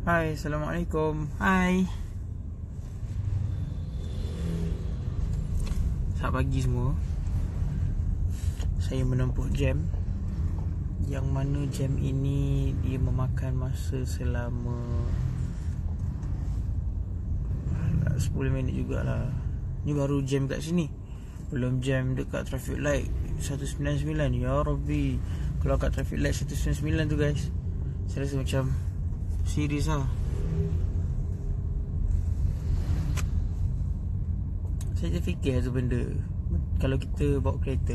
Hai, Assalamualaikum. Hai. Selamat pagi semua. Saya menempuh jam, yang mana jam ini dia memakan masa selama 10 minit jugalah. Ni baru jam kat sini, belum jam dekat traffic light 199. Ya Rabbi, kalau kat traffic light 199 tu guys, saya rasa macam serius lah. Saya terfikir satu benda. Kalau kita bawa kereta,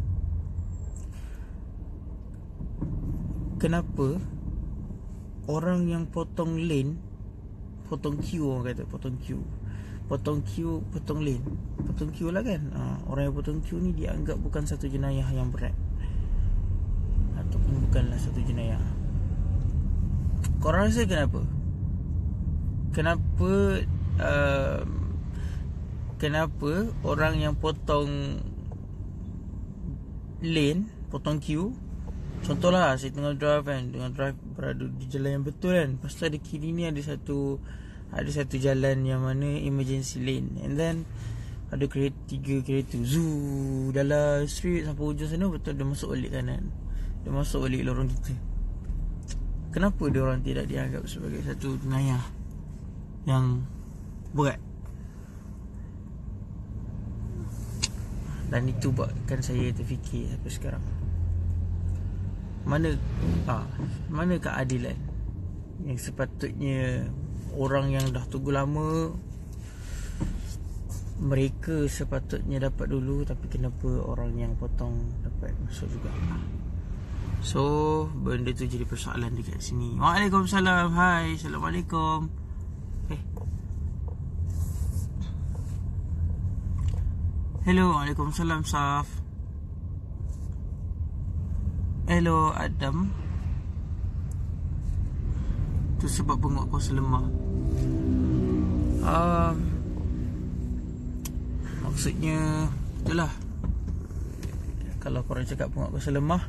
kenapa orang yang potong lane, potong queue, orang kata potong queue, potong lane, potong queue lah kan. Orang yang potong queue ni dianggap bukan satu jenayah yang berat, ataupun bukanlah satu jenayah. Korang rasa kenapa? Kenapa orang yang potong lane, potong queue, contohlah saya tengah drive kan, berada di jalan yang betul kan, lepas tu ada kiri ni ada satu jalan yang mana emergency lane, and then ada tiga kereta zoo dalam street sampai hujung sana, betul dia masuk balik kanan, dia masuk balik lorong kita. Kenapa dia orang tidak dianggap sebagai satu jenayah yang berat? Dan itu buatkan saya terfikir sampai sekarang, mana keadilan yang sepatutnya orang yang dah tunggu lama, mereka sepatutnya dapat dulu, tapi kenapa orang yang potong dapat masuk juga? So benda tu jadi persoalan dekat sini. Waalaikumsalam. Hai, Assalamualaikum. Hello, Waalaikumsalam Saf. Hello Adam. Tu sebab bengok kuasa lemah. Maksudnya itulah, kalau korang cakap bengok kuasa lemah,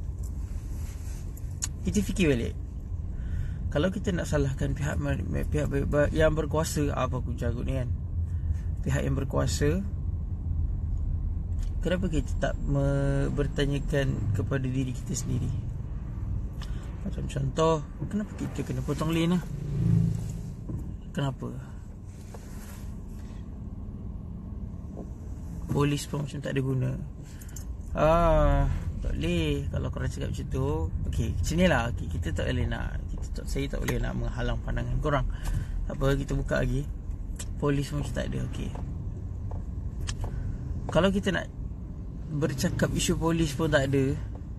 kita fikir balik. Kalau kita nak salahkan pihak yang berkuasa, apa aku jagut ni kan, pihak yang berkuasa, kenapa kita tak bertanyakan kepada diri kita sendiri? Macam contoh, kenapa kita kena potong lane lah? Kenapa? Polis pun macam tak ada guna. Tak boleh. Kalau korang cakap macam tu, okey, macam ni lah, kita tak boleh nak, saya tak boleh nak menghalang pandangan korang. Tak apa, kita buka lagi. Polis pun macam tak ada. Okey, kalau kita nak bercakap isu polis pun tak ada,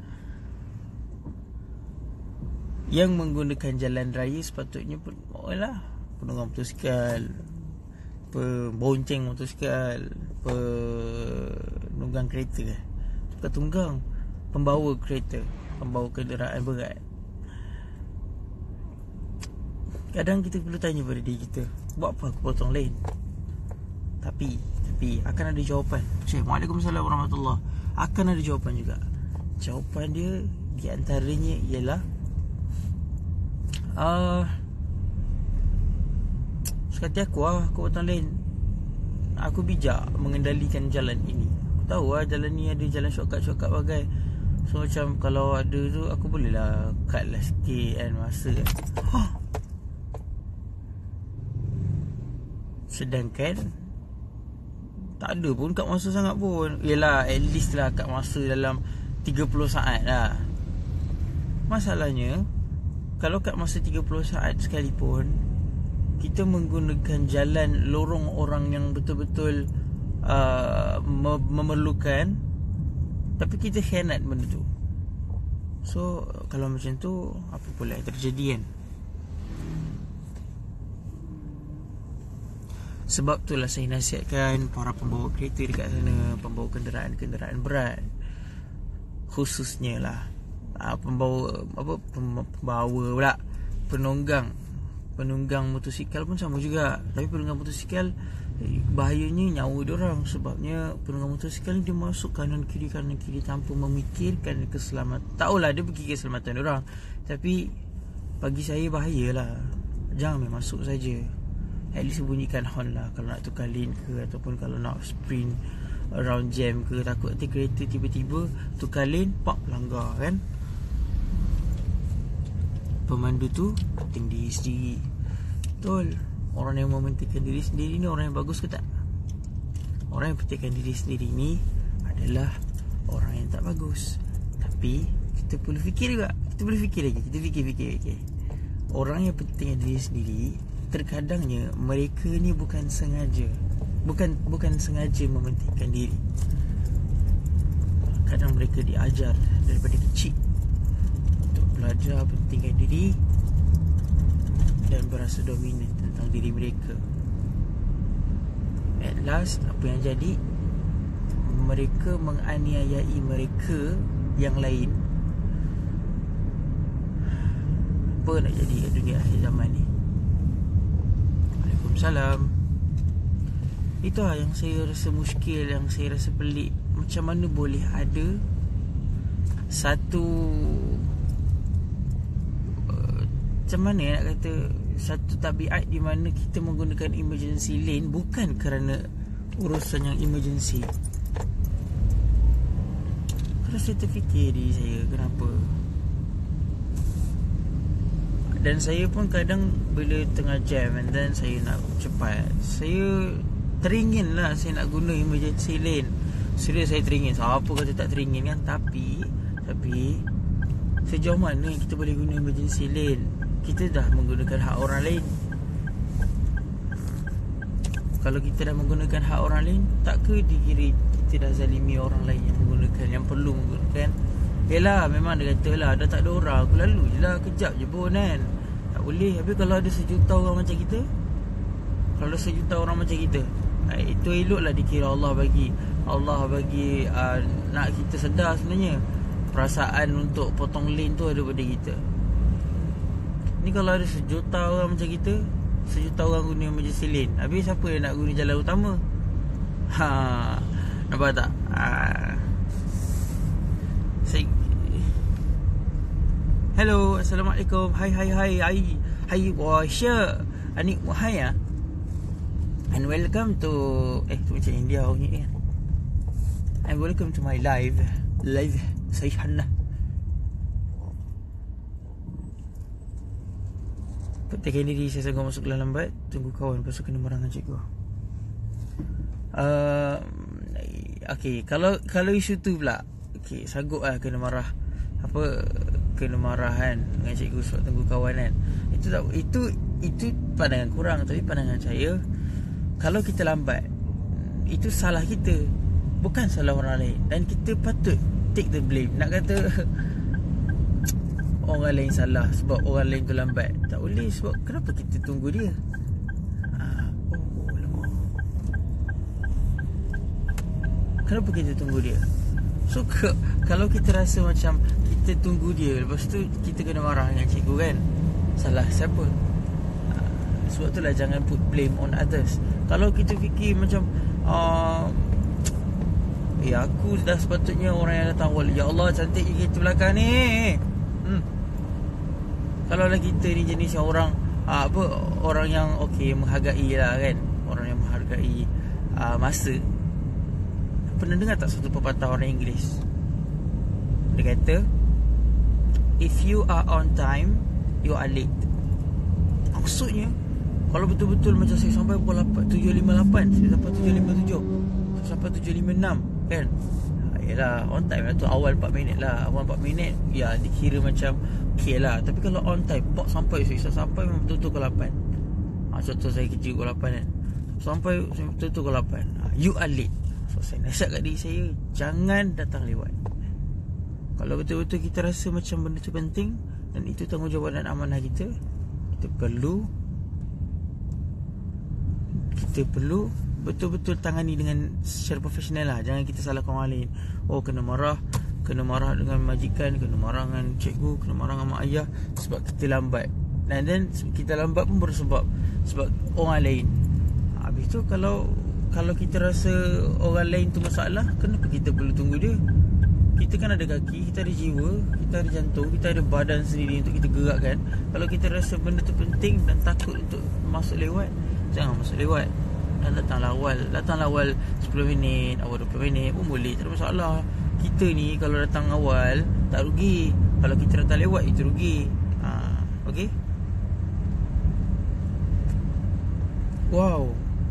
yang menggunakan jalan raya sepatutnya pun penunggang motosikal, pembonceng motosikal, penunggang kereta, bukan tunggang, pembawa kereta, pembawa kenderaan berat. Kadang kita perlu tanya pada diri kita, buat apa aku potong lane? Tapi akan ada jawapan. Waalaikumsalam warahmatullahi. Akan ada jawapan juga. Jawapan dia di antaranya ialah sekali aku potong lane, aku bijak mengendalikan jalan ini. Aku tahu jalan ni ada jalan shortcut bagai. So macam kalau ada tu, aku bolehlah cut lah sikit kan masa kan. Sedangkan tak ada pun kat masa sangat pun. Yelah, at least lah kat masa dalam 30 saat lah. Masalahnya, kalau kat masa 30 saat sekalipun, kita menggunakan jalan lorong orang yang betul-betul memerlukan, tapi kita khianat benda tu. So kalau macam tu, apa pula yang terjadi kan? Sebab itulah saya nasihatkan para pembawa kereta dekat sana, pembawa kenderaan berat khususnya lah, penunggang motosikal pun sama juga. Tapi penunggang motosikal, bahayanya nyawa diorang. Sebabnya penunggang motosikal dia masuk kanan kiri tanpa memikirkan keselamatan. Tahulah dia fikir keselamatan diorang, tapi bagi saya bahayalah. jangan main masuk saja. At least bunyikan horn lah kalau nak tukar lane ke, ataupun kalau nak sprint around jam ke. Takut nanti kereta tiba-tiba tukar lane, pak, langgar kan. Pemandu tu penting diri sendiri. Betul. Orang yang mementingkan diri sendiri ni orang yang bagus ke tak? Orang yang pentingkan diri sendiri ni adalah orang yang tak bagus. Tapi kita perlu fikir juga. Kita perlu fikir lagi. Kita fikir. Orang yang pentingkan diri sendiri, terkadangnya mereka ni bukan sengaja. Bukan sengaja mementingkan diri. Kadang mereka diajar daripada kecil untuk belajar pentingkan diri dan berasa dominan tentang diri mereka. At last, apa yang jadi? Mereka menganiayai mereka yang lain. Apa nak jadi kat dunia akhir zaman ni? Waalaikumsalam. Itulah yang saya rasa muskil, yang saya rasa pelik. Macam mana boleh ada satu macam mana nak kata, satu tabiat di mana kita menggunakan emergency lane bukan kerana urusan yang emergency. Kalau saya terfikir diri saya, kenapa? Dan saya pun kadang bila tengah jam and then saya nak cepat, saya teringin lah saya nak guna emergency lane. Serius saya teringin. Siapa kata tak teringin kan? Tapi sejauh mana kita boleh guna emergency lane? Kita dah menggunakan hak orang lain. Kalau kita dah menggunakan hak orang lain, tak ke dikira kita dah zalimi orang lain yang menggunakan, yang perlu menggunakan? Yelah, memang dia kata lah, dah tak ada orang, aku lalu je lah, kejap je pun kan. Tak boleh. Habis kalau ada sejuta orang macam kita, kalau ada sejuta orang macam kita, itu eloklah dikira Allah bagi nak kita sedar sebenarnya perasaan untuk potong lane tu ada pada kita. Ni kalau ada sejuta orang macam kita, sejuta orang guna emergency lane, habis siapa yang nak guna jalan utama? Nampak tak? Hello, Assalamualaikum. Hai Wasya. Anik wahaya. And welcome to tu macam India bunyi kan. And welcome to my live Sayhanah. Petikkan diri, saya sanggup masuk kelas lambat. Tunggu kawan, lepas tu kena marah dengan cikgu. Okay, kalau isu tu pula, okay, sanggup lah kena marah. Kena marah kan dengan cikgu sebab tunggu kawan kan. Itu pandangan kurang. Tapi pandangan saya, kalau kita lambat, itu salah kita, bukan salah orang lain. Dan kita patut take the blame. Nak kata orang lain salah sebab orang lain tu lambat, tak boleh. Sebab kenapa kita tunggu dia? Kenapa kita tunggu dia? So kalau kita rasa macam kita tunggu dia, lepas tu kita kena marah dengan cikgu kan, salah siapa? Sebab itulah jangan put blame on others. Kalau kita fikir macam aku dah sepatutnya orang yang datang awal, ya Allah cantik kereta belakang ni. Kalau lah kita ni jenis yang orang orang yang menghargai lah kan, orang yang menghargai masa. Pernah dengar tak satu pepatah orang Inggeris? Dia kata, if you are on time, you are late. Maksudnya, kalau betul-betul macam saya sampai pukul 7.58, saya sampai 7.57, saya sampai 7.56 kan, yelah on time lah tu. Awal 4 minit lah. Awal 4 minit ya dikira macam okay lah. Tapi kalau on time, sampai saya sampai memang betul-betul pukul 8. Contoh saya kerja pukul 8 kan, sampai betul-betul pukul 8, you are late. So saya nasihat kat diri saya, jangan datang lewat. Kalau betul-betul kita rasa macam benda tu penting dan itu tanggungjawab dan amanah kita, kita perlu betul-betul tangani dengan secara profesional lah. Jangan kita salahkan orang lain. Kena marah dengan majikan, kena marah dengan cikgu, kena marah dengan mak ayah sebab kita lambat. Dan then kita lambat pun sebab orang lain. Habis tu kalau kita rasa orang lain tu masalah, kenapa kita perlu tunggu dia? Kita kan ada kaki, kita ada jiwa, kita ada jantung, kita ada badan sendiri untuk kita gerakkan. Kalau kita rasa benda tu penting dan takut untuk masuk lewat, jangan masuk lewat. Dan datanglah awal 10 minit, awal 20 minit pun boleh, tak ada masalah. Kita ni kalau datang awal tak rugi, kalau kita datang lewat itu rugi. Okay. Wow.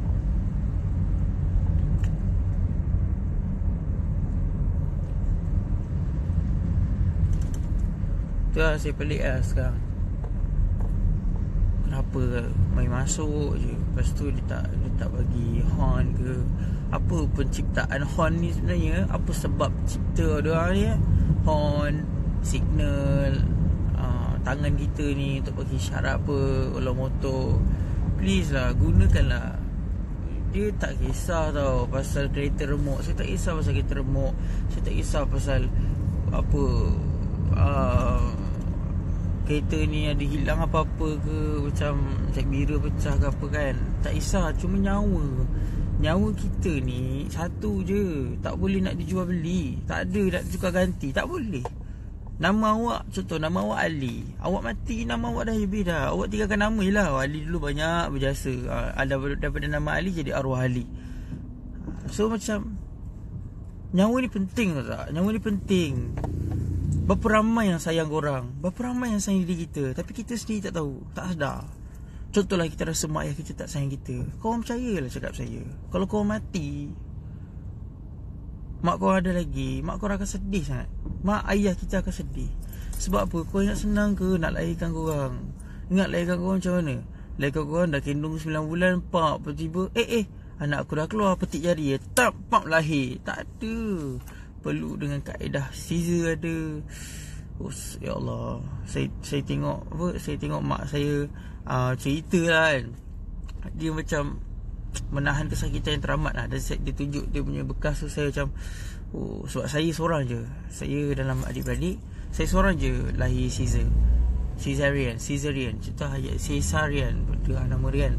Tu lah saya pelik lah sekarang. Kenapa main masuk je, lepas tu dia tak bagi horn ke. Apa penciptaan horn ni sebenarnya? Apa sebab cipta dia ni? Horn, signal, tangan kita ni untuk bagi syarat apa. Kalau motor, please lah, gunakanlah. Dia tak kisah tau pasal kereta remok. Saya tak kisah pasal kereta remok. Saya tak kisah pasal apa, kereta ni ada hilang apa-apa ke, macam cek bira pecah ke apa kan. Tak kisah, cuma nyawa kita ni satu je. Tak boleh nak dijual beli. Tak ada nak tukar ganti, tak boleh. Nama awak, contoh nama awak Ali, awak mati nama awak dah habis dah. Awak tinggalkan nama je lah. Ali dulu banyak berjasa, daripada nama Ali jadi arwah Ali. So macam nyawa ni penting tak? Nyawa ni penting. Berapa ramai yang sayang korang, berapa ramai yang sayang diri kita, tapi kita sendiri tak tahu, tak sedar. Contohlah kita rasa mak ayah kita tak sayang kita. Korang percayalah cakap saya, kalau korang mati, mak korang ada lagi, mak korang akan sedih sangat. Mak ayah kita akan sedih. Sebab apa? Korang ingat senang ke nak lahirkan korang? Ingat lahirkan korang macam mana? Lahirkan korang dah kandung 9 bulan, pak, tiba-tiba anak aku dah keluar petik jari, pap lahir. Tak ada. Perlu dengan kaedah Caesar ada. Ya Allah, saya tengok apa, saya tengok mak saya cerita lah kan. Dia macam menahan kesakitan yang teramat lah. Dan dia tunjuk dia punya bekas tu, saya macam sebab saya seorang je. Saya dalam adik-beradik, saya seorang je lahir Caesarean. Cerita hayat Caesarian, betul lah nama dia kan.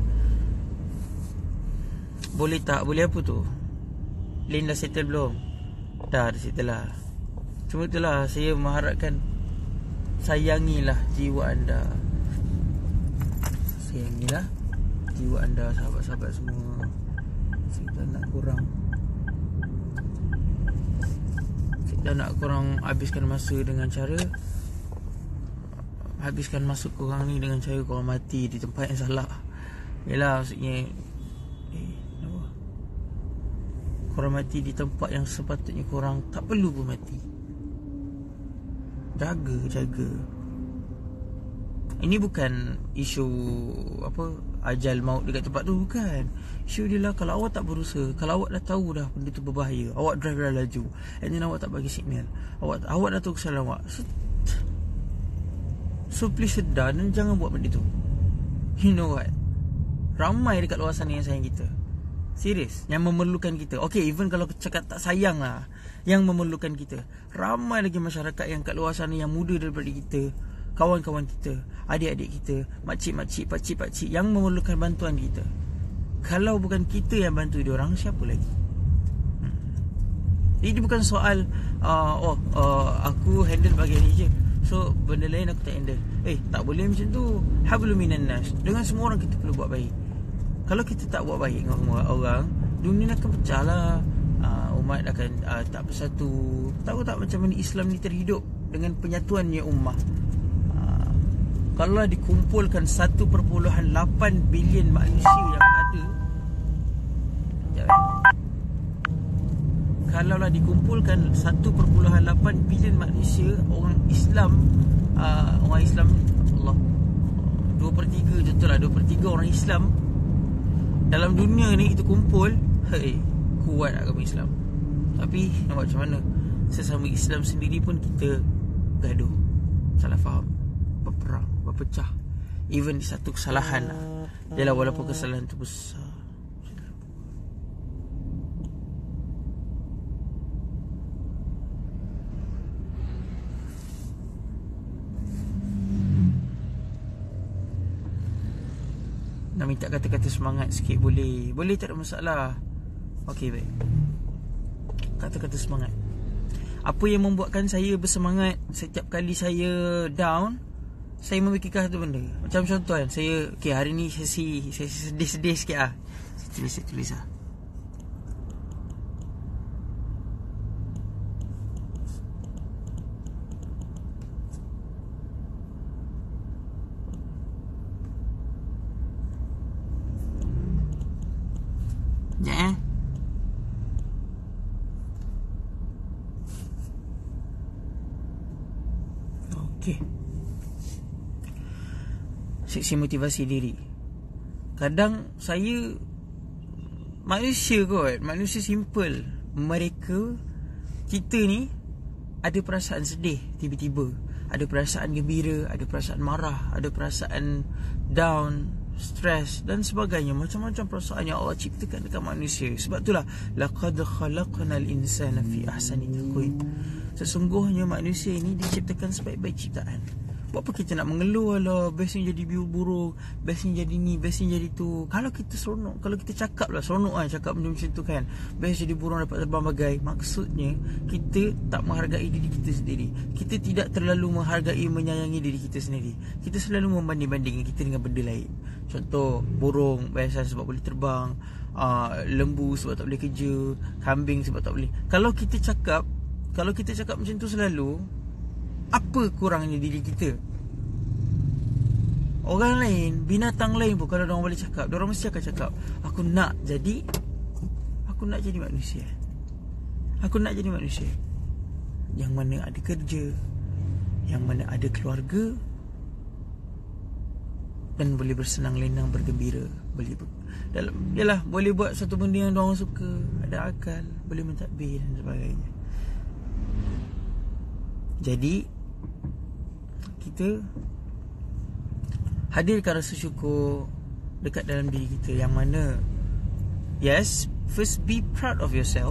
Boleh tak? Boleh apa tu? Lane dah settle belum? Dah settle lah. Cuma itulah, saya mengharapkan sayangilah jiwa anda. Sayangilah jiwa anda, sahabat-sahabat semua. Saya tak nak korang habiskan masa dengan cara, habiskan masa korang ni dengan cara korang mati di tempat yang salah. Yelah, maksudnya korang mati di tempat yang sepatutnya korang tak perlu pun mati. Jaga. Ini bukan isu apa, ajal maut dekat tempat tu, bukan. Isu dia lah, kalau awak tak berusaha, kalau awak dah tahu dah benda tu berbahaya, awak drive dah laju, and then awak tak bagi signal, awak dah tahu kesalahan awak. So please sedar dan jangan buat benda tu. You know what, ramai dekat luar sana yang sayang kita, serius, yang memerlukan kita. Okay, even kalau cakap tak sayang lah, yang memerlukan kita. Ramai lagi masyarakat yang kat luar sana yang muda daripada kita, kawan-kawan kita, adik-adik kita, makcik-makcik, pakcik-pakcik yang memerlukan bantuan kita. Kalau bukan kita yang bantu diorang, siapa lagi? Ini bukan soal aku handle bahagian ni je, so benda lain aku tak handle. Tak boleh macam tu. Hablum minan nas. Dengan semua orang kita perlu buat baik. Kalau kita tak buat baik dengan orang, dunia akan pecah lah. Umat akan tak bersatu. Tahu tak macam mana Islam ni terhidup? Dengan penyatuannya ummah. Kalau dikumpulkan 1.8 bilion manusia yang ada, kalaulah dikumpulkan 1.8 bilion manusia, orang Islam, Allah, 2/3 contohlah, 2/3 orang Islam dalam dunia ni itu kumpul, kuat agama Islam. Tapi nak buat macam mana? Sesama Islam sendiri pun kita gaduh, salah faham, berperang, berpecah. Even di satu kesalahan lah. Yalah, walaupun kesalahan tu besar. Nak minta kata-kata semangat sikit boleh. Boleh, tak ada masalah. Okey, baik. Kata-kata semangat. Apa yang membuatkan saya bersemangat setiap kali saya down, saya memikirkan satu benda. Macam contoh kan, saya hari ni saya sedih-sedih sikit lah. Saya tulis lah. Ya. Okey. Seksi motivasi diri. Kadang saya manusia kot, manusia simple. Kita ni ada perasaan sedih tiba-tiba, ada perasaan gembira, ada perasaan marah, ada perasaan down, stres dan sebagainya. Macam-macam perasaan yang Allah ciptakan dekat manusia. Sebab itulah laqad khalaqnal insana fi ahsani taqwim. Sesungguhnya manusia ini diciptakan sebaik-baik ciptaan. Buat apa kita nak mengeluh, alah bestnya jadi biu burung, bestnya jadi ni, bestnya jadi tu. Kalau kita seronok, kalau kita cakap lah, seronok kan cakap benda macam tu kan, best jadi burung dapat terbang bagai. Maksudnya kita tak menghargai diri kita sendiri. Kita tidak terlalu menghargai, menyayangi diri kita sendiri. Kita selalu membanding-bandingkan kita dengan benda lain. Contoh, burung biasa sebab boleh terbang, lembu sebab tak boleh kerja, kambing sebab tak boleh. Kalau kita cakap macam tu selalu, apa kurangnya diri kita? Orang lain, binatang lain pun kalau orang boleh cakap, diorang mesti akan cakap, aku nak jadi manusia. Aku nak jadi manusia yang mana ada kerja, yang mana ada keluarga, dan boleh bersenang lenang, bergembira, boleh buat satu benda yang diorang suka, ada akal, boleh mentadbir dan sebagainya. Jadi kita hadirkan rasa syukur dekat dalam diri kita, yang mana yes, first be proud of yourself,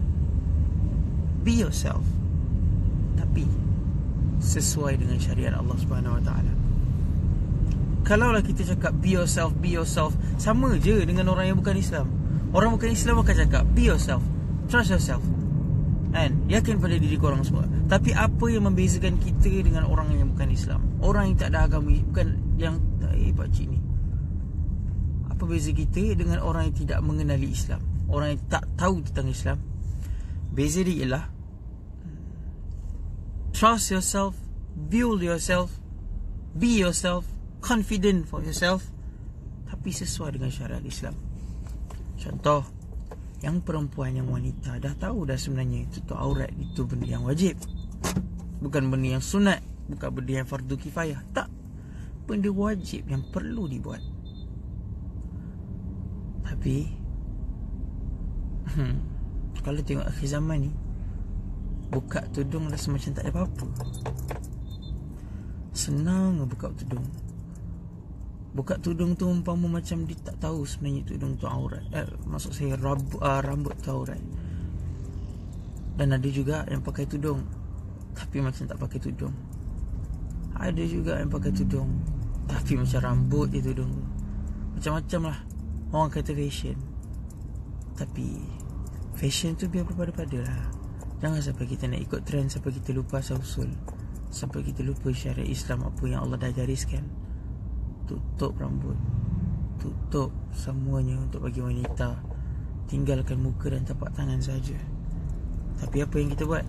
be yourself, tapi sesuai dengan syariat Allah Subhanahu Wa Taala. Kalaulah kita cakap be yourself, sama je dengan orang yang bukan Islam. Orang bukan Islam akan cakap be yourself, trust yourself, and yakin pada diri korang semua. Tapi apa yang membezakan kita dengan orang yang bukan Islam, orang yang tak ada agama, bukan yang pakcik ni, apa beza kita dengan orang yang tidak mengenali Islam, orang yang tak tahu tentang Islam? Beza dia ialah trust yourself, build yourself, be yourself, confident for yourself, tapi sesuai dengan syariat Islam. Contoh, yang perempuan, yang wanita dah tahu dah sebenarnya tutup aurat itu benda yang wajib, bukan benda yang sunat, bukan benda yang fardu kifayah. Tak, benda wajib yang perlu dibuat. Tapi kalau tengok akhir zaman ni, buka tudung rasa macam tak ada apa-apa. Senang buka tudung. Buka tudung tu umpama macam dia tak tahu sebenarnya tudung tu aurat. Maksud saya rambut tu aurat. Dan ada juga yang pakai tudung tapi macam tak pakai tudung. Ada juga yang pakai tudung tapi macam rambut je tudung tu. Macam-macam lah. Orang kata fashion, tapi fashion tu biar berpada-pada lah. Jangan sampai kita nak ikut trend, sampai kita lupa asal-usul, sampai kita lupa syariat Islam, apa yang Allah dah gariskan. Tutup rambut, tutup semuanya untuk bagi wanita, tinggalkan muka dan tapak tangan saja. Tapi apa yang kita buat?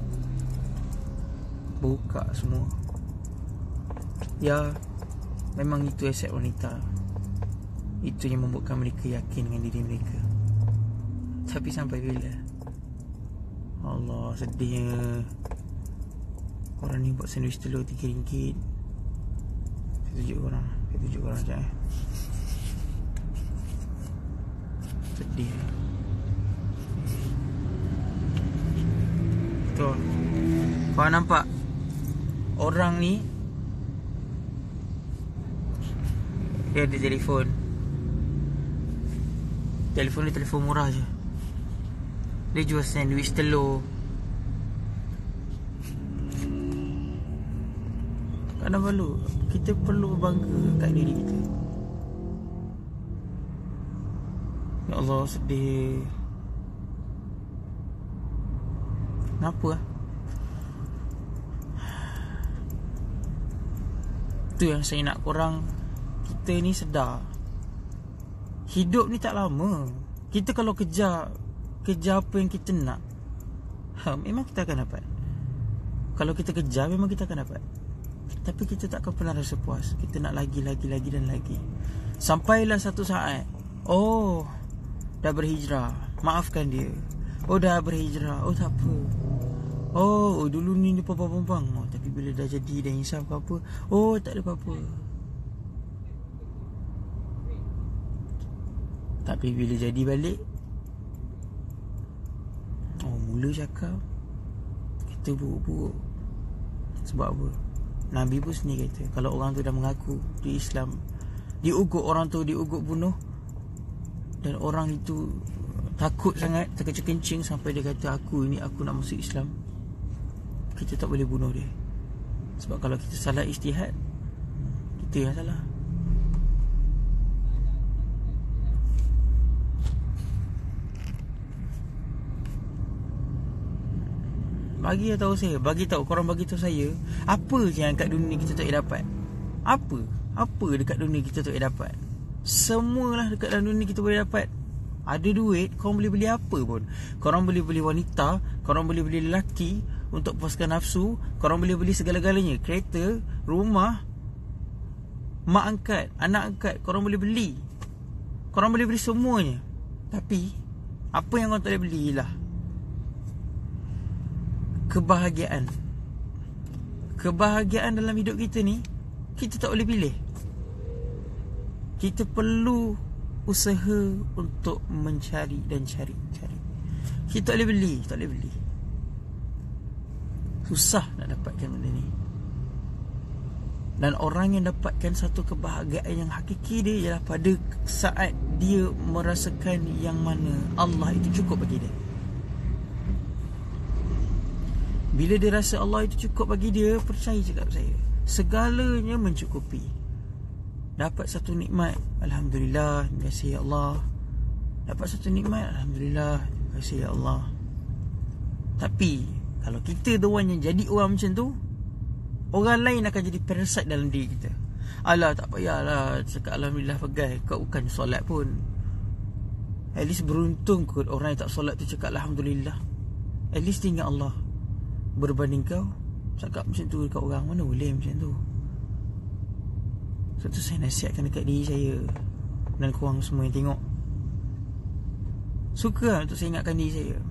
Buka semua. Ya, memang itu aset wanita. Itu yang membuatkan mereka yakin dengan diri mereka. Tapi sampai bila? Allah, sedihnya. Orang ni buat sandwich telur RM3. Saya tunjuk korang sekejap Sedih. Betul. Kau nampak orang ni, dia ada telefon. Telefon dia telefon murah je. Dia jual sandwich telur. Kadang perlu, kita perlu bangga kat diri kita. Ya Allah, sedih. Kenapa lah? Itu yang saya nak korang, kita ni sedar, hidup ni tak lama. Kita kalau kejar apa yang kita nak, memang kita akan dapat. Kalau kita kejar, memang kita akan dapat. Tapi kita tak akan pernah rasa puas. Kita nak lagi dan lagi. Sampailah satu saat, oh, dah berhijrah, maafkan dia. Oh, dah berhijrah, oh tak apa. Oh, dulu ni dia pompang-pompang. Oh, tapi bila dah jadi, dah insaf ke apa, oh, tak ada apa-apa. Tapi bila jadi balik, oh, mula cakap, kita buruk-buruk. Sebab apa? Nabi pun sendiri kata, kalau orang tu dah mengaku dia Islam, diugut orang tu, diugut bunuh, dan orang itu takut sangat, terkencing-kencing sampai dia kata, aku nak masuk Islam, kita tak boleh bunuh dia. Sebab kalau kita salah ijtihad, kita yang salah. Bagi tahu korang, bagi tahu saya, apa je yang kat dunia kita tak boleh dapat? Apa dekat dunia kita tak boleh dapat? Semualah dekat dalam dunia kita boleh dapat. Ada duit, korang boleh beli apa pun. Korang boleh beli wanita, korang boleh beli lelaki untuk puaskan nafsu, korang boleh beli segala-galanya, kereta, rumah, mak angkat, anak angkat, korang boleh beli. Korang boleh beli semuanya. Tapi apa yang korang tak boleh beli ialah kebahagiaan. Kebahagiaan dalam hidup kita ni, kita tak boleh pilih. Kita perlu usaha untuk mencari dan cari. Kita tak boleh beli. Susah nak dapatkan benda ni. Dan orang yang dapatkan satu kebahagiaan yang hakiki dia ialah pada saat dia merasakan yang mana Allah itu cukup bagi dia. Bila dia rasa Allah itu cukup bagi dia, percaya cakap saya, segalanya mencukupi. Dapat satu nikmat, alhamdulillah, terima kasih ya Allah. Dapat satu nikmat, alhamdulillah, terima kasih ya Allah. Tapi kalau kita the one yang jadi orang macam tu, orang lain akan jadi parasite dalam diri kita. Alah, tak payahlah cakap alhamdulillah pegai, kau bukan solat pun. At least beruntung kot orang yang tak solat tu cakap alhamdulillah. At least tinggal Allah. Berbanding kau cakap macam tu dekat orang, mana boleh macam tu. Sebab tu saya nasihatkan dekat diri saya dan korang semua yang tengok. Suka untuk saya ingatkan diri saya,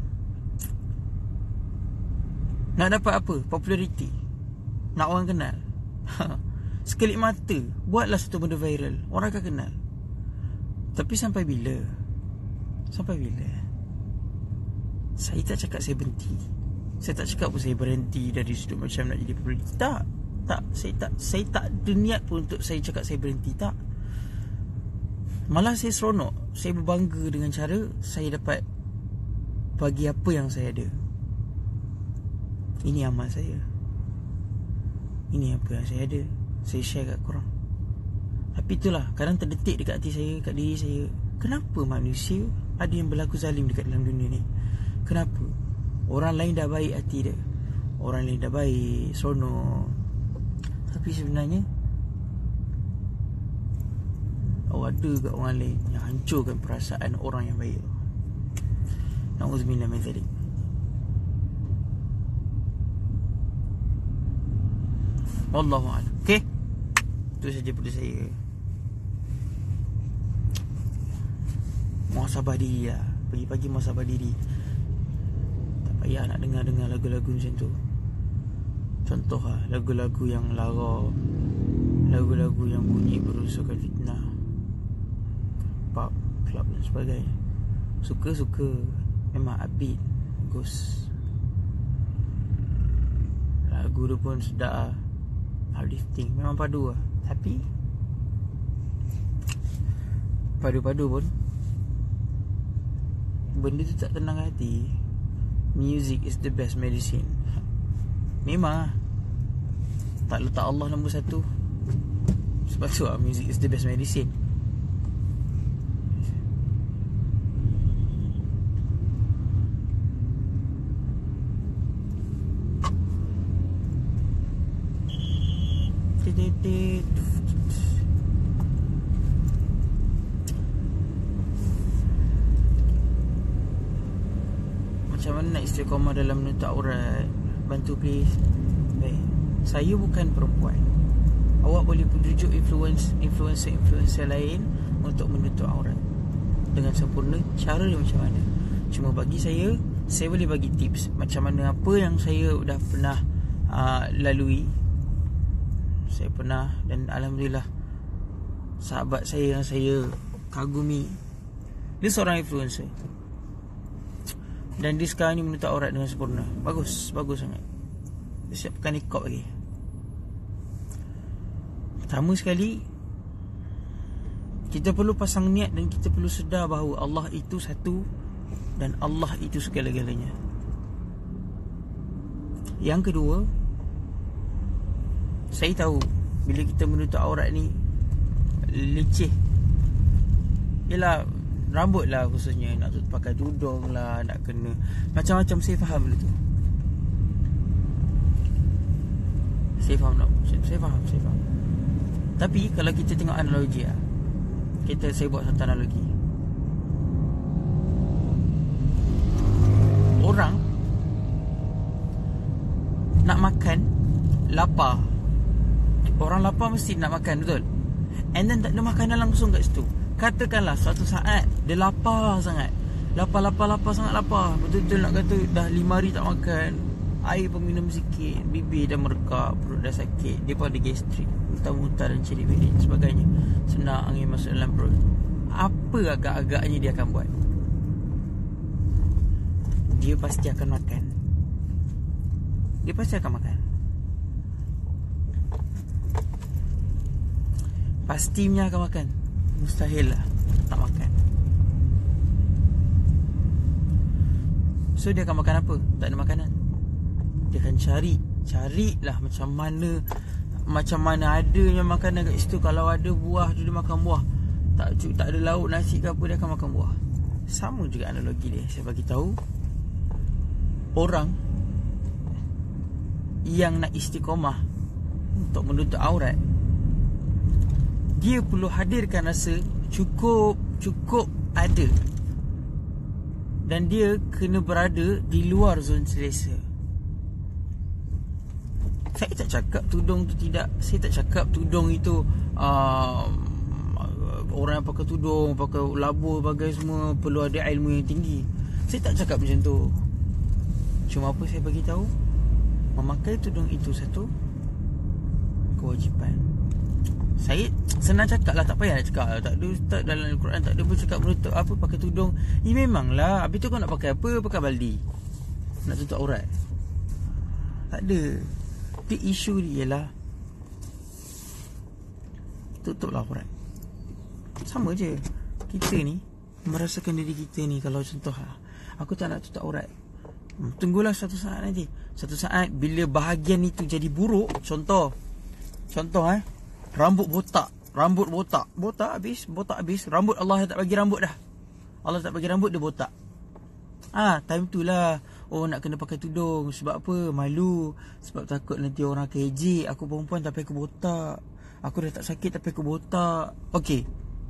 nak dapat apa? Populariti, nak orang kenal. Sekelip mata buatlah satu benda viral, orang akan kenal. Tapi sampai bila? Saya tak cakap saya berhenti. Saya tak cakap pun saya berhenti dari sudut macam nak jadi populariti. Tak. Saya tak ada niat pun untuk saya cakap saya berhenti. Tak. Malah saya seronok, saya berbangga dengan cara saya dapat bagi apa yang saya ada. Ini amal saya, ini apa yang saya ada, saya share kat korang. Tapi itulah, kadang terdetik dekat hati saya, kat diri saya, kenapa manusia ada yang berlaku zalim dekat dalam dunia ni? Kenapa? Orang lain dah baik hati dia, orang lain dah baik, seronok, tapi sebenarnya ada kat orang lain yang hancurkan perasaan orang yang baik. Na'udzubillah min zalik. Wallahu a'lam. Okay, itu saja pada saya. Muhasabah diri lah. Pagi-pagi muhasabah diri. Tak payah nak dengar lagu-lagu macam tu. Contoh lah, lagu-lagu yang lara, lagu-lagu yang bunyi berunsurkan fitnah, pub, club dan sebagainya. Suka-suka, memang upbeat, bagus. Lagu tu pun sedap lah, uplifting, memang padu lah. Tapi padu-padu pun benda tu tak tenang hati. Music is the best medicine. Memang lah, tak letak Allah nombor satu. Sebab tu lah, music is the best medicine. Okay, Macam mana nak istiqamah dalam menutup aurat? Bantu please. Baik, saya bukan perempuan. Awak boleh rujuk influencer lain untuk menutup aurat dengan sempurna. Cara dia macam mana? Cuma bagi saya boleh bagi tips macam mana apa yang saya dah pernah lalui. Saya pernah, dan alhamdulillah sahabat saya yang saya kagumi, dia seorang influencer, dan dia sekarang ni menutup aurat dengan sempurna. Bagus sangat. Dia siapkan nikah lagi. Pertama sekali, kita perlu pasang niat dan kita perlu sedar bahawa Allah itu satu dan Allah itu segala-galanya. Yang kedua, saya tahu bila kita menutup aurat ni leceh. Yelah, rambut lah khususnya, nak pakai tudung lah, nak kena macam-macam. Saya faham benda tu. Saya faham. Tapi kalau kita tengok analogi lah, saya buat satu analogi. Orang nak makan, lapar. Orang lapar mesti nak makan, betul? And then tak ada makanan langsung kat situ. Katakanlah suatu saat dia lapar sangat, lapar sangat lapar, betul-betul nak kata dah 5 hari tak makan, air pun minum sikit, bibir dah merekap, perut dah sakit, dia pun ada gastrik, muntah-muntah dan ceri-ceri sebagainya, senang angin masuk dalam perut. Apa agak-agaknya dia akan buat? Dia pasti akan makan. Pastinya akan makan. Mustahil lah tak makan. So dia akan makan apa? Tak ada makanan. Dia akan carilah macam mana adanya makanan kat situ. Kalau ada buah, dia makan buah. Tak ada lauk, nasi ke apa, dia akan makan buah. Sama juga analogi dia. Saya bagi tahu, orang yang nak istiqamah untuk menutup aurat, dia perlu hadirkan rasa cukup ada, dan dia kena berada di luar zon selesa. Saya tak cakap tudung tu tidak. Saya tak cakap tudung itu orang yang pakai tudung, pakai labuh, bagai semua perlu ada ilmu yang tinggi. Saya tak cakap macam tu. Cuma apa saya bagi tahu, memakai tudung itu satu kewajipan. Saya senang cakap lah, tak payah nak cakap. Tak ada ustaz dalam Al-Quran, tak ada pun cakap menutup apa, pakai tudung. Memanglah. Habis tu kau nak pakai apa? Pakai baldi nak tutup aurat? Tak ada. Tapi isu dia ialah tutuplah aurat. Sama je. Kita ni merasakan diri kita ni, kalau contoh aku tak nak tutup aurat, tunggulah satu saat nanti. Satu saat bila bahagian itu jadi buruk. Contoh rambut botak habis. Rambut Allah tak bagi rambut dah. Allah tak bagi rambut, dia botak. Time tu lah nak kena pakai tudung. Sebab apa? Malu. Sebab takut nanti orang akan ejek aku perempuan tapi aku botak. Aku dah tak sakit tapi aku botak. Okey,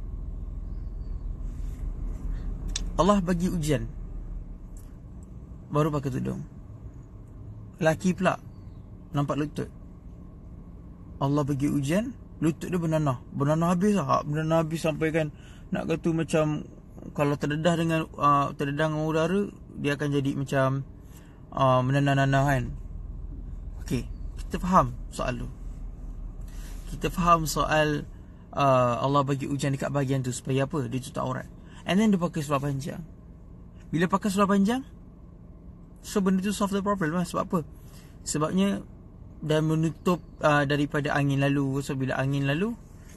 Allah bagi ujian, baru pakai tudung. Laki pula nampak lutut. Allah bagi ujian, lutut dia bernanah habis lah. Bernanah habis sampai kan nak kata macam, kalau terdedah dengan udara, dia akan jadi macam menanah-nanah kan. Okey, kita faham soal tu. Kita faham soal Allah bagi ujian dekat bahagian tu supaya apa? Dia tutup aurat. And then dia pakai seluar panjang. Bila pakai seluar panjang, so benda tu solve the problem lah. Sebab apa? Sebabnya dan menutup daripada angin lalu. So bila angin lalu,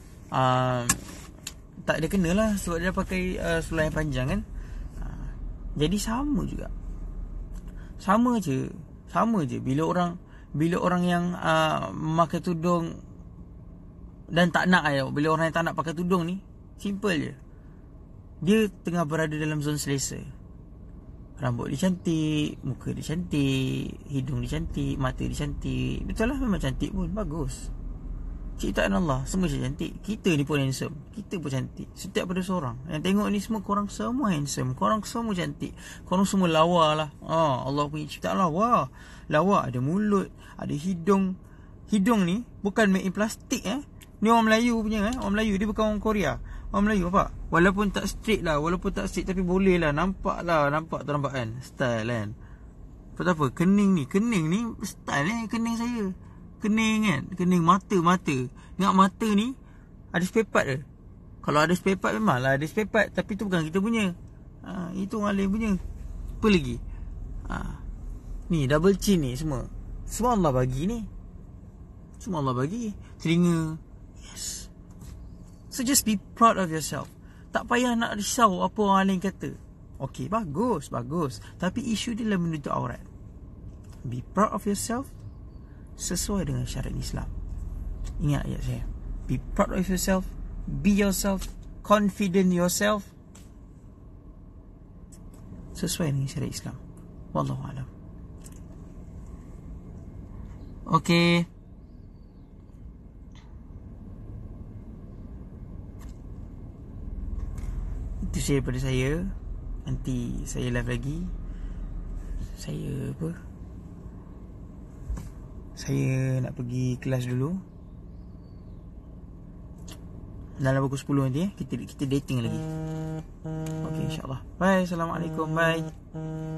tak ada kena lah, sebab dia pakai seluar yang panjang kan. Jadi sama juga. Sama je bila orang yang memakai tudung dan tak nak, bila orang yang tak nak pakai tudung ni, simple je. Dia tengah berada dalam zon selesa. Rambut dia cantik, muka dia cantik, hidung dia cantik, mata dia cantik. Betul lah, memang cantik pun, bagus. Ciptaan Allah, semua cantik. Kita ni pun handsome, kita pun cantik. Setiap pada seorang yang tengok ni semua, korang semua handsome, korang semua cantik, korang semua lawa lah. Allah punya ciptaan lawa. Lawa, ada mulut, ada hidung. Hidung ni bukan made in plastik. Ni orang Melayu punya. Orang Melayu, dia bukan orang Korea. Orang Melayu apa? Walaupun tak straight lah, tapi boleh lah. Nampak tu nampak kan, style kan. Apa kening ni style kening saya. Kening kan, kening mata. Ingat mata ni ada spare part ke? Kalau ada spare part memanglah ada spare part, tapi tu bukan kita punya. Itu orang lain punya. Apa lagi? Ni double chin ni semua Allah bagi ni. Semua Allah bagi. Telinga. Yes. So just be proud of yourself. Tak payah nak risau apa orang lain kata. Okay, bagus. Tapi isu dia lah menutup aurat. Be proud of yourself sesuai dengan syariat Islam. Ingat ayat saya. Be proud of yourself. Be yourself. Confident yourself. Sesuai dengan syariat Islam. Wallahualam. Okay. Itu saja daripada saya. Nanti saya live lagi. Saya nak pergi kelas dulu. Dalam pukul 10 nanti kita dating lagi. Okay, insyaAllah. Bye, Assalamualaikum. Bye.